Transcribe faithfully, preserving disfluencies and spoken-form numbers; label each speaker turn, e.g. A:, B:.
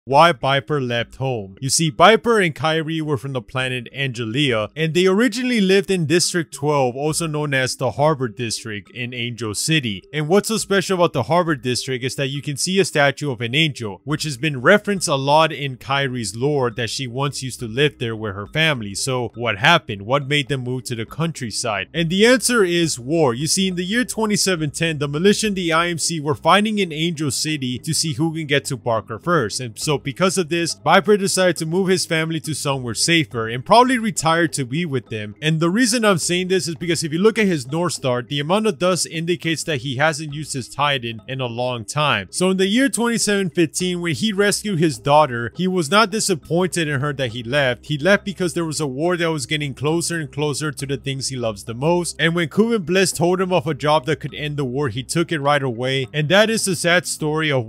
A: Why Viper left home. You see, Viper and Kyrie were from the planet Angelia, and they originally lived in District twelve, also known as the Harbor District in Angel City. And what's so special about the Harbor District is that you can see a statue of an angel, which has been referenced a lot in Kyrie's lore that she once used to live there with her family. So what happened? What made them move to the countryside? And the answer is war. You see, in the year twenty-seven ten, the militia and the I M C were fighting in Angel City to see who can get to Barker first. And so because of this, Viper decided to move his family to somewhere safer and probably retired to be with them. And the reason I'm saying this is because if you look at his North Star, the amount of dust indicates that he hasn't used his Titan in a long time. So in the year twenty-seven fifteen, when he rescued his daughter, he was not disappointed in her that he left. He left because there was a war that was getting closer and closer to the things he loves the most. And when Kuben Bliss told him of a job that could end the war, he took it right away. And that is the sad story of